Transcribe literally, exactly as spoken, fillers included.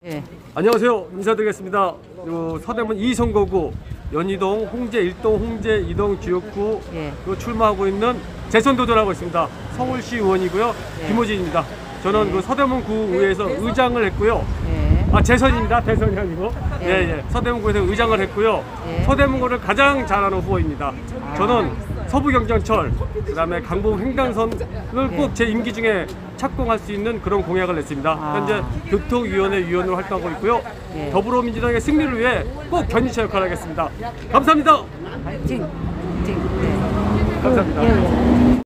예. 안녕하세요. 인사드리겠습니다. 요 서대문 이 선거구 연희동, 홍제 일 동, 홍제 이 동 지역구 예. 요 출마하고 있는 재선 도전하고 있습니다. 서울시 의원이고요. 예. 김호진입니다. 저는 예. 그 서대문 구의회에서 의장을 했고요. 예. 아, 재선입니다. 대선이 아니고. 예. 예, 예. 서대문구에서 의장을 했고요. 예. 서대문구를 가장 잘하는 후보입니다. 저는 서부경전철, 그 다음에 강북 횡단선을 꼭 제 임기 중에 착공할 수 있는 그런 공약을 냈습니다. 아. 현재 교통위원회 위원으로 활동하고 있고요. 예. 더불어민주당의 승리를 위해 꼭 견인차 역할을 하겠습니다. 감사합니다. 파이팅! 파이팅! 네. 감사합니다. 예.